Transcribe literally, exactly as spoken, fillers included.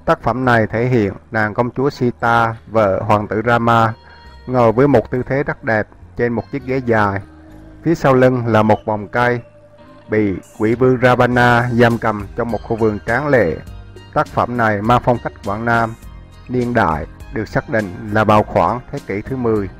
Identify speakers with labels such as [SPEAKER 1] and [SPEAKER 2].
[SPEAKER 1] Tác phẩm này thể hiện nàng công chúa Sita, vợ hoàng tử Rama, ngồi với một tư thế rất đẹp trên một chiếc ghế dài. Phía sau lưng là một vòng cây, bị quỷ vương Ravana giam cầm trong một khu vườn tráng lệ. Tác phẩm này mang phong cách Quảng Nam, niên đại được xác định là vào khoảng thế kỷ thứ mười.